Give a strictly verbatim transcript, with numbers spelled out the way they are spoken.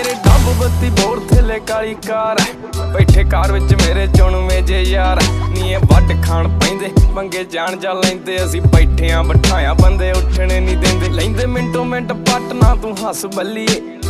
मेरे डब बत्ती बोर थेले काली कार बैठे कार विच मेरे चुनवे जे यार नी वड खाण पैंदे पंगे जान जा लैंदे असी बैठे आ बिठाया बंदे उठने नहीं देंदे लैंदे मिंटो मिंट पट ना तू हस बल्लीए